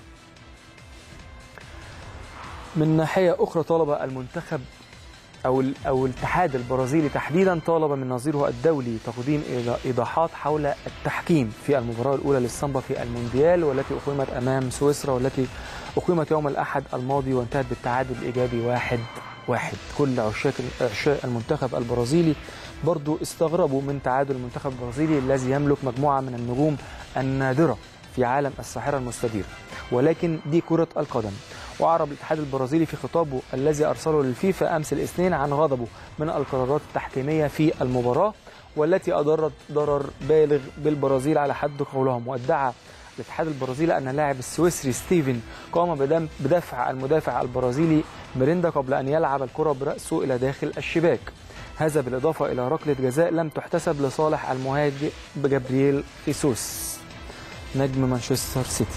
من ناحية أخرى طالب المنتخب أو الاتحاد البرازيلي تحديدا طالب من نظيره الدولي تقديم إيضاحات حول التحكيم في المباراة الأولى للسامبا في المونديال، والتي أقيمت أمام سويسرا، والتي أقيمت يوم الأحد الماضي وانتهت بالتعادل الإيجابي 1-1. كل عشاق المنتخب البرازيلي برضو استغربوا من تعادل المنتخب البرازيلي الذي يملك مجموعة من النجوم النادرة في عالم الساحرة المستديرة، ولكن دي كرة القدم. وأعرب الاتحاد البرازيلي في خطابه الذي أرسله للفيفا أمس الاثنين عن غضبه من القرارات التحكيمية في المباراة، والتي أضرت ضرر بالغ بالبرازيل على حد قولهم. وادعى الاتحاد البرازيلي أن اللاعب السويسري ستيفن قام بدفع المدافع البرازيلي ميريندا قبل أن يلعب الكرة برأسه إلى داخل الشباك، هذا بالإضافة إلى ركلة جزاء لم تحتسب لصالح المهاجم جابرييل خيسوس نجم مانشستر سيتي.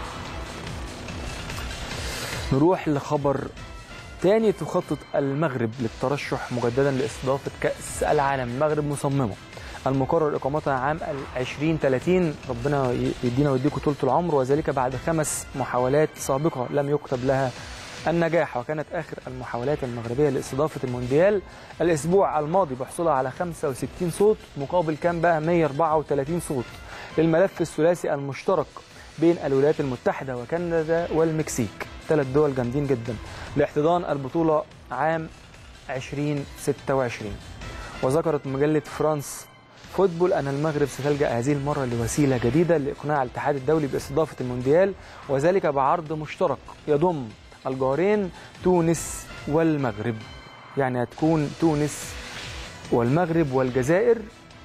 نروح لخبر تاني، تخطط المغرب للترشح مجددا لاستضافة كأس العالم. المغرب مصممة المقرر إقامتها عام 2030، ربنا يدينا ويديكم طولة العمر، وذلك بعد 5 محاولات سابقة لم يكتب لها النجاح. وكانت آخر المحاولات المغربية لاستضافة المونديال الأسبوع الماضي بحصولها على 65 صوت مقابل كان بقى 134 صوت للملف الثلاثي المشترك بين الولايات المتحدة وكندا والمكسيك، 3 دول جامدين جدا، لاحتضان البطولة عام 2026. وذكرت مجلة فرانس فوتبول أن المغرب ستلجأ هذه المرة لوسيلة جديدة لإقناع الاتحاد الدولي باستضافة المونديال، وذلك بعرض مشترك يضم الجارين تونس والمغرب. يعني هتكون تونس والمغرب والجزائر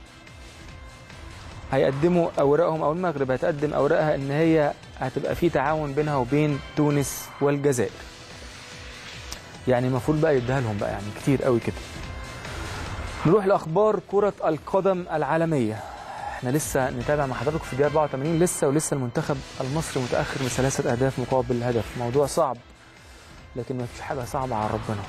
هيقدموا أوراقهم، أو المغرب هتقدم أوراقها إن هي هتبقى في تعاون بينها وبين تونس والجزائر. يعني المفروض بقى يديها لهم بقى، يعني كتير قوي كده. نروح لأخبار كرة القدم العالمية. احنا لسه نتابع مع حضراتكم في الدقيقة 84، لسه المنتخب المصري متأخر ب3 أهداف مقابل هدف. موضوع صعب، لكن ما فيش حاجة صعبة على ربنا.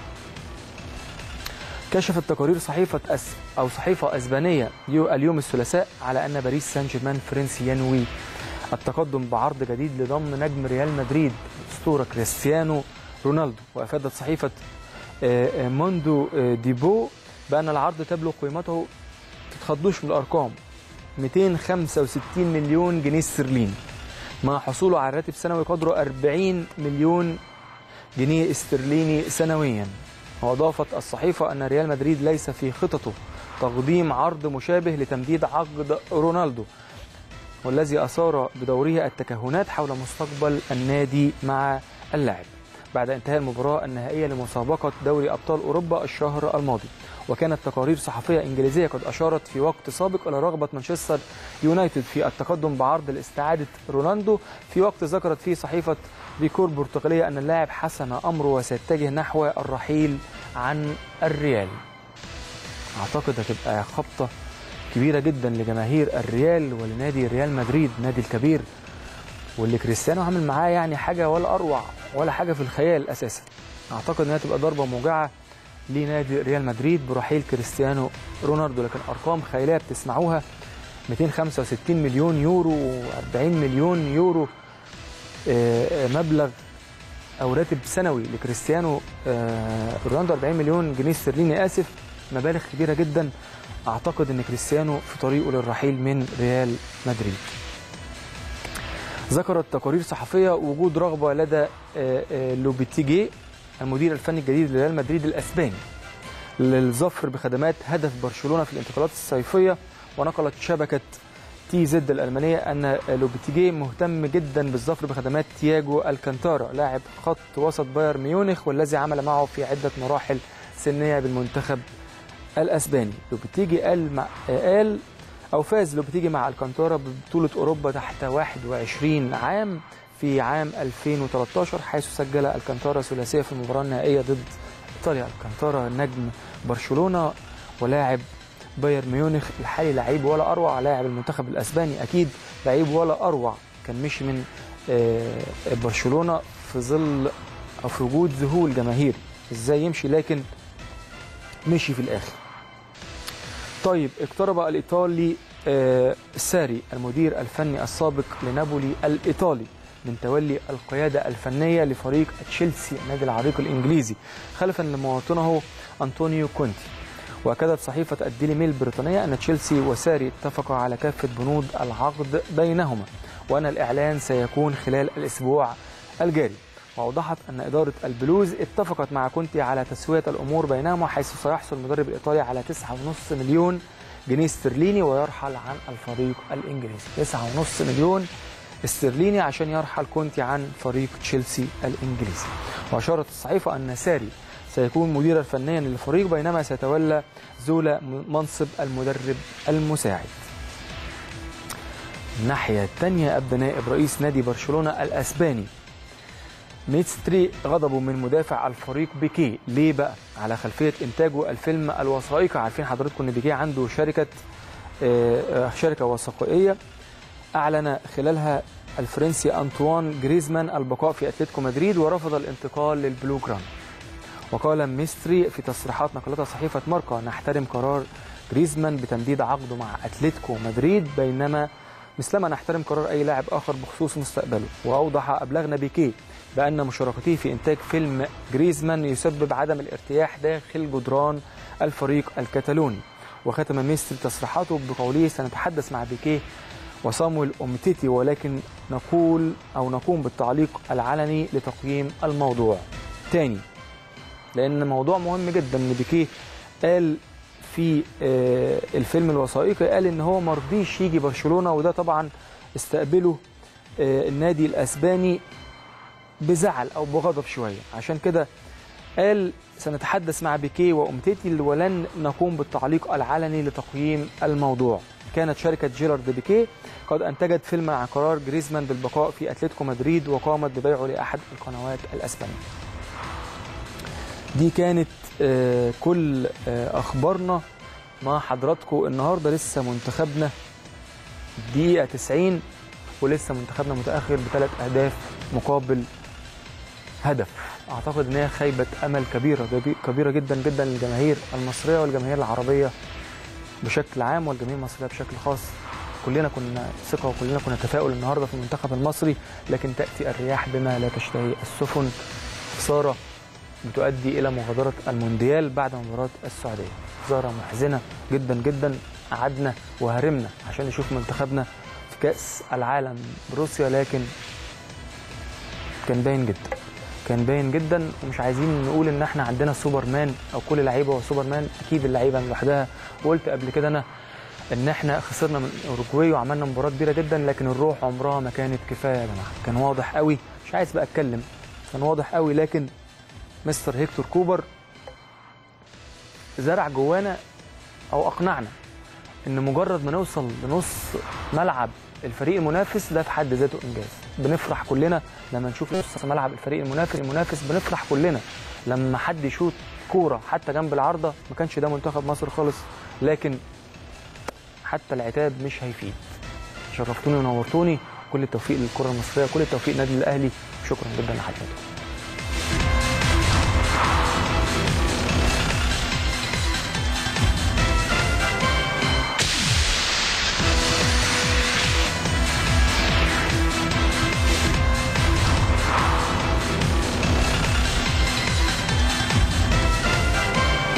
كشفت تقارير صحيفة أسبانية اليوم الثلاثاء على أن باريس سان جيرمان الفرنسي ينوي التقدم بعرض جديد لضم نجم ريال مدريد أسطورة كريستيانو رونالدو. وأفادت صحيفة موندو ديبو بأن العرض تبلغ قيمته، تتخضوش من الأرقام، 265 مليون جنيه استرليني، مع حصوله على راتب سنوي قدره 40 مليون جنيه استرليني سنويا. وأضافت الصحيفة أن ريال مدريد ليس في خططه تقديم عرض مشابه لتمديد عقد رونالدو، والذي أثار بدوره التكهنات حول مستقبل النادي مع اللاعب بعد انتهاء المباراة النهائية لمسابقة دوري أبطال أوروبا الشهر الماضي. وكانت تقارير صحفية إنجليزية قد أشارت في وقت سابق إلى رغبة مانشستر يونايتد في التقدم بعرض لاستعادة رونالدو، في وقت ذكرت فيه صحيفة ريكور البرتغالية أن اللاعب حسم أمره وسيتجه نحو الرحيل عن الريال. أعتقد هتبقى خبطة كبيرة جدا لجماهير الريال ولنادي ريال مدريد، نادي الكبير، واللي كريستيانو عامل معاه يعني حاجة ولا أروع ولا حاجة في الخيال أساسا. أعتقد أنها تبقى ضربة موجعة لنادي ريال مدريد برحيل كريستيانو رونالدو. لكن أرقام خيالية بتسمعوها، 265 مليون يورو و40 مليون يورو مبلغ أو راتب سنوي لكريستيانو رونالدو، 40 مليون جنيه استرليني آسف، مبالغ كبيرة جدا. اعتقد ان كريستيانو في طريقه للرحيل من ريال مدريد. ذكرت تقارير صحفيه وجود رغبه لدى لوبيتيجي المدير الفني الجديد لريال مدريد الاسباني للظفر بخدمات هدف برشلونه في الانتقالات الصيفيه. ونقلت شبكه تي زد الألمانية أن لوبيتيجي مهتم جدا بالظفر بخدمات تياجو الكانتارا لاعب خط وسط بايرن ميونخ والذي عمل معه في عدة مراحل سنية بالمنتخب الأسباني. لوبيتيجي فاز لوبيتيجي مع الكانتارا ببطولة أوروبا تحت 21 عام في عام 2013 حيث سجل الكانتارا ثلاثية في المباراة النهائية ضد إيطاليا. الكانتارا نجم برشلونة ولاعب بايرن ميونخ الحالي، لعيب ولا اروع. لاعب المنتخب الاسباني اكيد لعيب ولا اروع، كان مشي من برشلونه في ظل او في وجود ذهول جماهير ازاي يمشي، لكن مشي في الاخر. طيب اقترب الايطالي ساري المدير الفني السابق لنابولي الايطالي من تولي القياده الفنيه لفريق تشيلسي النادي العريق الانجليزي خلفا لمواطنه أنطونيو كونتي. واكدت صحيفه الديلي ميل البريطانيه ان تشيلسي وساري اتفقا على كافه بنود العقد بينهما وان الاعلان سيكون خلال الاسبوع الجاري. واوضحت ان اداره البلوز اتفقت مع كونتي على تسويه الامور بينهما حيث سيحصل المدرب الايطالي على 9.5 مليون جنيه استرليني ويرحل عن الفريق الانجليزي. 9.5 مليون استرليني عشان يرحل كونتي عن فريق تشيلسي الانجليزي. واشارت الصحيفه ان ساري سيكون مديرا فنيا للفريق بينما سيتولى زولا منصب المدرب المساعد. الناحية الثانية أبدى نائب رئيس نادي برشلونة الأسباني ميستري غضبه من مدافع الفريق بيكيه. ليه بقى؟ على خلفية إنتاجه الفيلم الوثائقي. عارفين حضراتكم إن بيكيه عنده شركة وثائقية أعلن خلالها الفرنسي أنطوان جريزمان البقاء في أتلتيكو مدريد ورفض الانتقال للبلو جران. وقال ميستري في تصريحات نقلتها صحيفة ماركا: نحترم قرار جريزمان بتمديد عقده مع أتلتيكو مدريد مثلما نحترم قرار أي لاعب آخر بخصوص مستقبله. وأوضح أبلغنا بيكيه بأن مشاركته في إنتاج فيلم جريزمان يسبب عدم الارتياح داخل جدران الفريق الكتالوني. وختم ميستري تصريحاته بقوله: سنتحدث مع بيكيه وصامويل أومتيتي ولكن نقوم بالتعليق العلني لتقييم الموضوع. تاني لأن موضوع مهم جدا ان بيكيه قال في الفيلم الوثائقي قال ان هو مرضيش يجي برشلونة، وده طبعا استقبله النادي الاسباني بزعل او بغضب شوية. عشان كده قال سنتحدث مع بيكيه وأمتيتي ولن نقوم بالتعليق العلني لتقييم الموضوع. كانت شركة جيرارد بيكيه قد انتجت فيلما عن قرار جريزمان بالبقاء في أتلتيكو مدريد وقامت ببيعه لأحد القنوات الاسبانية. دي كانت كل اخبارنا مع حضراتكم النهارده. لسه منتخبنا دقيقه 90 ولسه منتخبنا متاخر ب3 أهداف مقابل هدف. اعتقد ان هي خيبه امل كبيره جدا جدا للجماهير المصريه والجماهير العربيه بشكل عام والجماهير المصريه بشكل خاص. كلنا كنا ثقه وكلنا كنا تفاؤل النهارده في المنتخب المصري، لكن تاتي الرياح بما لا تشتهي السفن. خساره بتؤدي الى مغادره المونديال بعد مباراه السعوديه. خساره محزنه جدا جدا. قعدنا وهرمنا عشان نشوف منتخبنا في كاس العالم بروسيا، لكن كان باين جدا ومش عايزين نقول ان احنا عندنا سوبرمان او كل لعيبه هو سوبرمان. اكيد اللعيبه لوحدها. وقلت قبل كده انا ان احنا خسرنا من اوروجواي وعملنا مباراه كبيره جدا، لكن الروح عمرها ما كانت كفايه يا جماعه. كان واضح قوي، مش عايز بقى اتكلم، كان واضح قوي، لكن مستر هيكتور كوبر زرع جوانا او اقنعنا ان مجرد ما نوصل لنص ملعب الفريق المنافس ده في حد ذاته انجاز. بنفرح كلنا لما نشوف نص ملعب الفريق المنافس بنفرح كلنا لما حد يشوط كوره حتى جنب العارضه. ما كانش ده منتخب مصر خالص، لكن حتى العتاب مش هيفيد. شرفتوني ونورتوني. كل التوفيق للكره المصريه، كل التوفيق للنادي الاهلي. شكرا جدا لحضرتك.